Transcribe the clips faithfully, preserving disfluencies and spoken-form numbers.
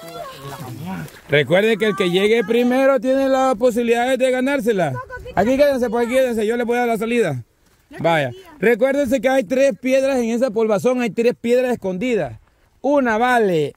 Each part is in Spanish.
Recuerden que el que llegue primero tiene las posibilidades de ganársela. Aquí quédense, pues aquí quédense, yo les voy a dar la salida. Vaya, recuérdense que hay tres piedras en esa polvazón, hay tres piedras escondidas. Una vale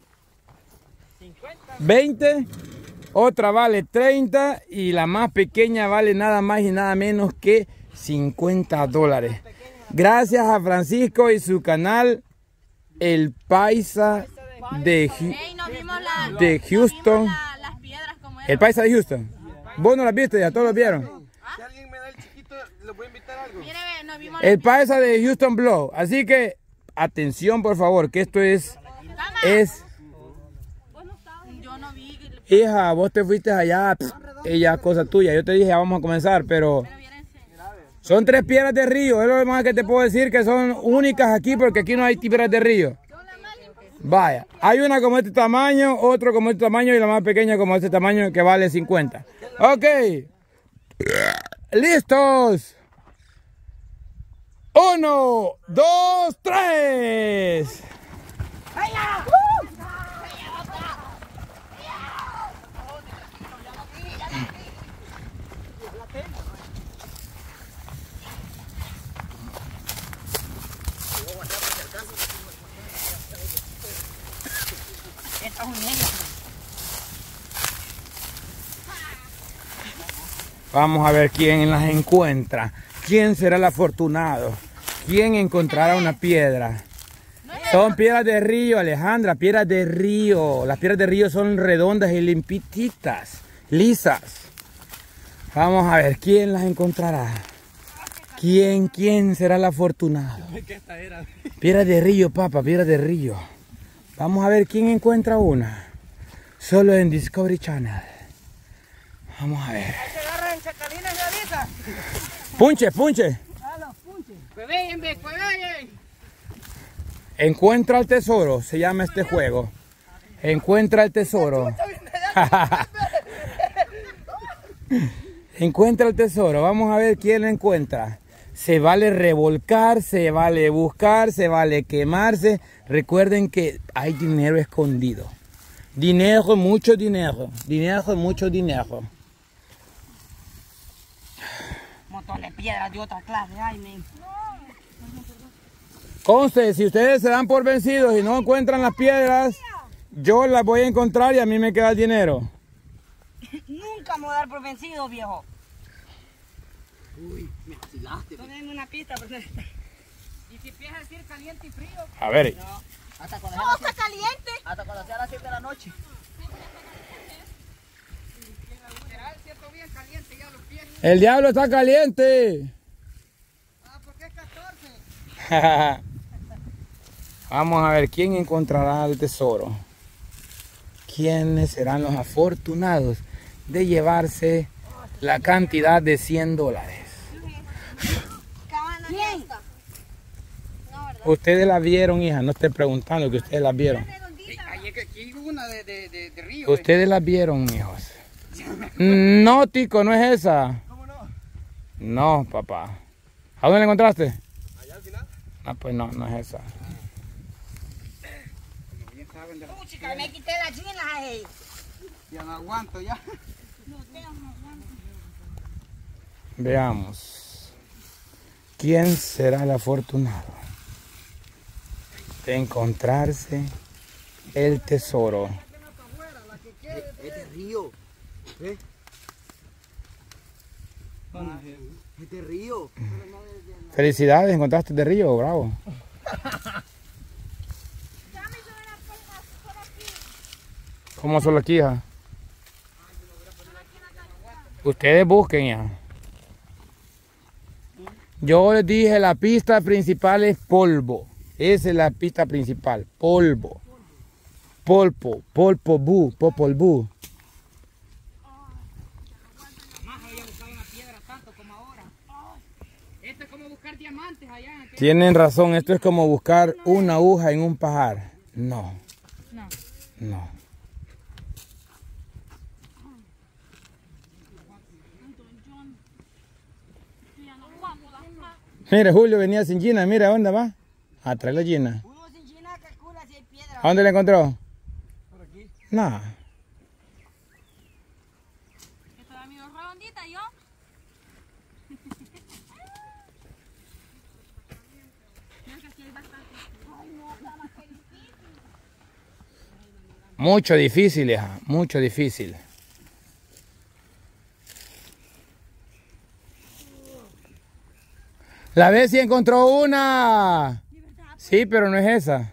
veinte, otra vale treinta y la más pequeña vale nada más y nada menos que cincuenta dólares. Gracias a Francisco y su canal El Paisa de, de Houston. El Paisa de Houston. ¿Vos no las viste? Ya todos lo vieron. Si alguien me da el chiquito, ¿le voy a invitar algo? El Paisa de Houston Blog. Así que, atención por favor, que esto es... es hija, vos te fuiste allá, pss, ella cosa tuya. Yo te dije, ya vamos a comenzar, pero... son tres piedras de río, es lo más que te puedo decir, que son únicas aquí, porque aquí no hay piedras de río. Vaya, hay una como este tamaño, otro como este tamaño y la más pequeña como este tamaño que vale cincuenta. Ok. ¿Listos? Uno, dos, tres. Vamos a ver quién las encuentra. ¿Quién será el afortunado? ¿Quién encontrará una piedra? Son piedras de río, Alejandra, piedras de río. Las piedras de río son redondas y limpititas, lisas. Vamos a ver quién las encontrará. ¿Quién, quién será el afortunado? Piedras de río, papá, piedras de río. Vamos a ver quién encuentra una. Solo en Discovery Channel. Vamos a ver. Punche, punche. Encuentra el tesoro, se llama este juego. Encuentra el tesoro. Encuentra el tesoro. Vamos a ver quién lo encuentra. Se vale revolcar, se vale buscar, se vale quemarse. Recuerden que hay dinero escondido. Dinero, mucho dinero. Dinero, mucho dinero. Montón de piedras de otra clase. Ay, men. Conste, si ustedes se dan por vencidos y no encuentran las piedras, yo las voy a encontrar y a mí me queda el dinero. Nunca me voy a dar por vencido, viejo. Uy, me vacilaste. Poneme una pista, porque... ¿Y si empieza a decir caliente y frío? A ver. No. Hasta cuando ¿Todo está caliente? Hasta cuando sea las siete de la noche. El diablo está caliente. Ah, ¿por qué es catorce? Vamos a ver quién encontrará el tesoro. ¿Quiénes serán los afortunados de llevarse la cantidad de cien dólares? ¿Quién? Ustedes la vieron, hija, no estoy preguntando, que ustedes la vieron. Aquí hay una de, de, de, de río. Ustedes la vieron, hijos. No, tico, no es esa. ¿Cómo no? No, papá. ¿A dónde la encontraste? Allá al final. Ah, pues no, no es esa. Uh, chica, me quité las chinas, eh. Ya no aguanto ya. Veamos. ¿Quién será el afortunado de encontrarse el tesoro? Es de río. ¿Eh? Es de río. Felicidades, encontraste de río, bravo. ¿Cómo solo aquí, hija? Ustedes busquen ya. Yo les dije, la pista principal es polvo. Esa es la pista principal, polvo. Polpo, polpo, bu, popol, bu. Jamás había buscado una piedra tanto como ahora. Esto es como buscar diamantes allá. Tienen razón, esto es como buscar una aguja en un pajar. No. No. No. Mire, Julio venía sin Gina, mira, ¿a dónde va? A traer la Gina. Uno sin Gina calcula si hay piedra. ¿A dónde la encontró? Por aquí. No. Esto da mi redondita, yo. Mira que aquí hay bastante. Ay, no, para que difícil. Mucho difícil, hija. Mucho difícil. La Bessie encontró una. Sí, pero no es esa.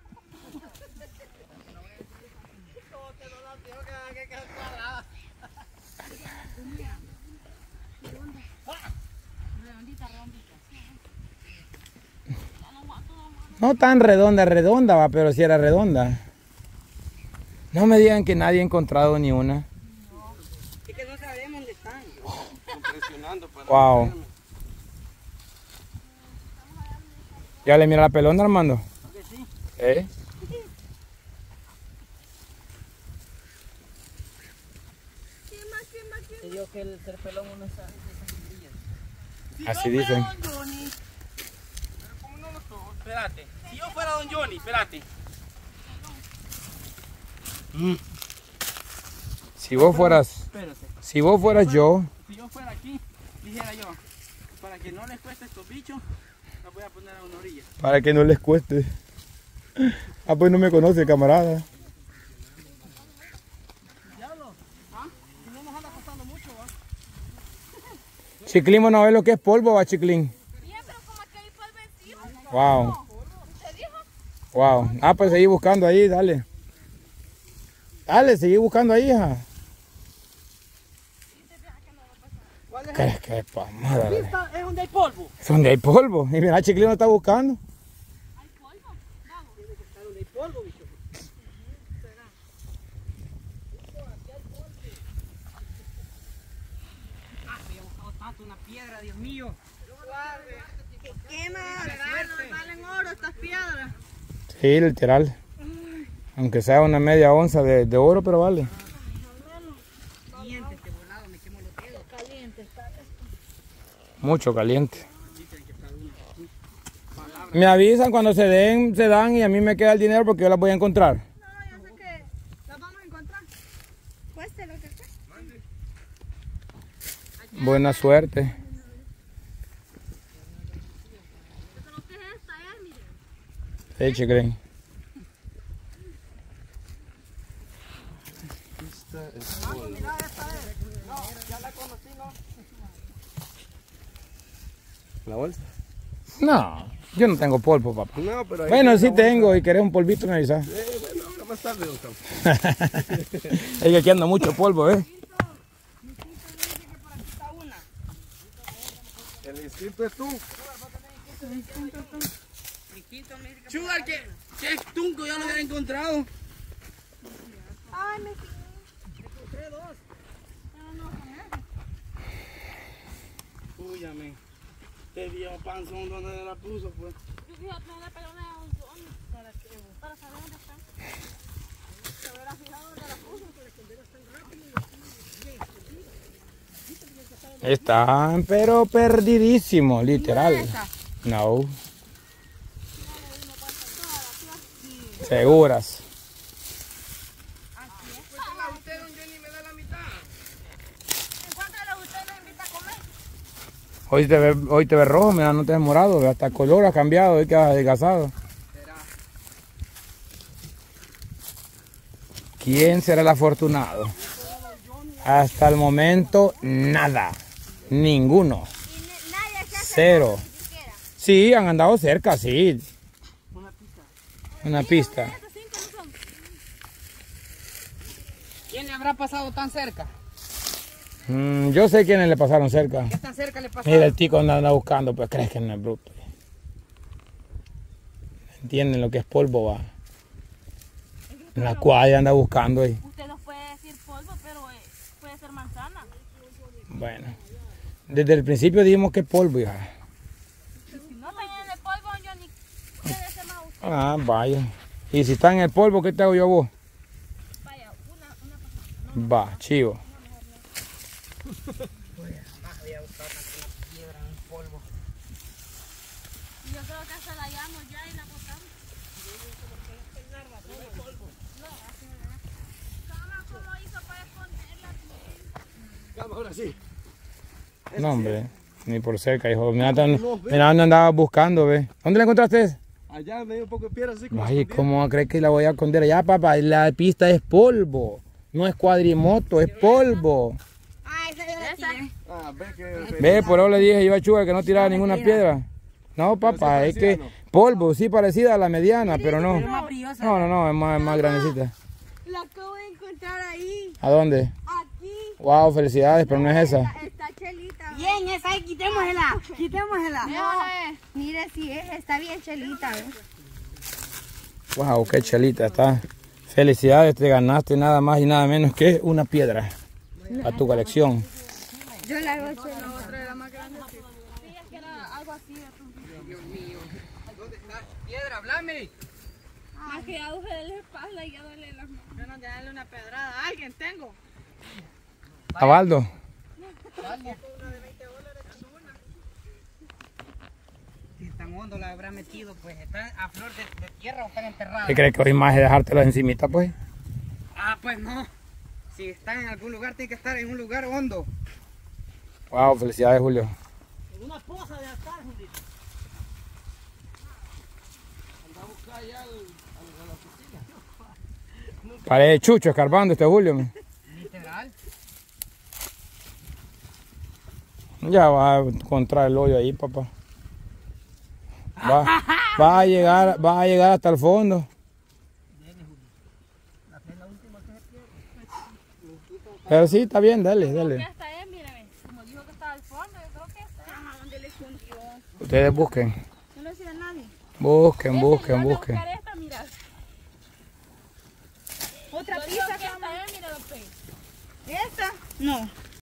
No tan redonda, redonda va, pero sí era redonda. No me digan que nadie ha encontrado ni una. Es que no sabemos dónde están. Impresionando para Wow. verme. ¿Ya le mira la pelona, Armando? ¿Que sí? ¿Eh? Te digo que el ser pelón uno sabe de esas Así dicen. Pero como no lo toco, espérate. Si yo fuera don Johnny, espérate. Si vos fueras, Espérate. si vos fueras yo, Si yo fuera aquí, dijera yo, para que no les cueste estos bichos, los voy a poner a una orilla. para que no les cueste. Ah, pues no me conoce, camarada. Diablo, ¿ah? Si no nos anda costando mucho, ¿va? Chiclín, ¿no ves lo que es polvo, va, Chiclín? Bien, pero como aquí hay polvo encima. Wow, ¿Usted dijo? wow. Ah, pues seguí buscando ahí, dale. Dale, seguí buscando ahí, hija. ¿Cuál es? ¿Qué, qué pomada, Aquí dale. está, es donde hay polvo. Es donde hay polvo. Y mira, Chiclín lo está buscando. ¿Hay polvo? Vamos. Tiene que estar donde hay polvo, bicho. Ah, me había buscado tanto una piedra, Dios mío. ¿Qué más? Valen oro estas piedras. Sí, literal. Aunque sea una media onza de, de oro, pero vale. Caliente este volado, me quemo los dedos. Caliente está esto. Mucho caliente. Dicen que está una. Me avisan cuando se den, se dan y a mí me queda el dinero porque yo las voy a encontrar. No, yo sé que las vamos a encontrar. Cueste lo que cueste. Buena suerte. Yo creo que es esta, eh, miren. Sí, Chiclín. ¿La bolsa? No, yo no tengo polvo, papá. No, pero ahí Bueno, está sí la bolsa. tengo y querés un polvito, me avisas. Eh, bueno, ahora más tarde, don Campo. Es que aquí anda mucho polvo, ¿eh? El instinto es tú. Sugar, que, que tunco ya lo hubiera encontrado. Ay, me Encontré dos. Uy, amén. Este viejo panzón, ¿dónde la puso, pues? Yo fíjate una pelona de un zombie. ¿Para qué? Para saber dónde están. Se hubiera fijado dónde la puso. Están pero perdidísimos, literal. No. Seguras. Cuéntala usted, don Johnny, me da la mitad. Encuéntralo, usted lo invita a comer. Hoy te ve, hoy te ve rojo, mira, no te ves morado, hasta el color ha cambiado, hoy quedas adelgazado. Será. ¿Quién será el afortunado? Hasta el momento, nada. Ninguno. Y ne- nadie se hace Cero. ni siquiera. Sí, han andado cerca, sí. Una pista. Una pista. Estos cinco no son. ¿Quién le habrá pasado tan cerca? Mm, yo sé quiénes le pasaron cerca. ¿Qué tan cerca le pasó? Mira, el tico anda, anda buscando, pues crees que no es bruto. Entienden lo que es polvo, va. En la cuadra anda buscando ahí. Usted nos puede decir polvo, pero eh, puede ser manzana. Bueno, desde el principio dijimos que es polvo, hija. Si no están en el polvo, yo ni puede ser más usted. Ah, vaya. Y si está en el polvo, ¿qué te hago yo a vos? Vaya, una, una pasada. Va, chivo. Jamás había buscado una piedra en un polvo. Y yo creo que hasta la hallamos ya y la botamos. así. No, hombre, ni por cerca, hijo. Mira, tan- mira dónde andaba buscando, ve. ¿Dónde la encontraste? Allá me dio un poco de piedra así. como Ay, escondida. ¿cómo crees que la voy a esconder allá, papá? La pista es polvo. No es cuadrimoto, es polvo. Ah, esa yo la tiré. Ah, ve que... Ve, por eso le dije yo a Chuga que no tirara ninguna piedra. No, papá, es que polvo, sí parecida a la mediana, pero no. No, no, no, es más, es más grandecita. La acabo de encontrar ahí. ¿A dónde? Aquí. Wow, felicidades, pero no es esa. Está chelita. Bien, esa ahí, quitémosela. Quitémosela. No, mire si es, está bien chelita, ¿ves? Wow, qué chelita está. Felicidades, te ganaste nada más y nada menos que una piedra a tu colección. Yo la hago chelita. La otra era más grande. Sí, es que era algo así. Dios mío. ¿Dónde está? Piedra, háblame. Más que ya duele la espalda y ya duele las manos. Yo no, darle una pedrada a alguien tengo. ¿A Baldo? Si tan hondo la habrá metido, pues están a flor de, de tierra o están enterradas. ¿Qué crees que hoy más es dejártelas encimita, pues? Ah, pues no. Si están en algún lugar, tiene que estar en un lugar hondo. Wow, felicidades, Julio. En una poza de acá, Julito. Parece chucho escarbando este Julio. Man. Literal. Ya va a encontrar el hoyo ahí, papá. Va, va a llegar, va a llegar hasta el fondo. Pero sí, está bien, dale, dale. Esta es, mírame. Como dijo que estaba al fondo, yo creo que esta es. ¿Dónde le escondió? Ustedes busquen, No le decía a nadie. busquen, busquen, busquen. Buscar esta, mira. Otra Yo digo pista que que esta es, mira, López. ¿Esta? No.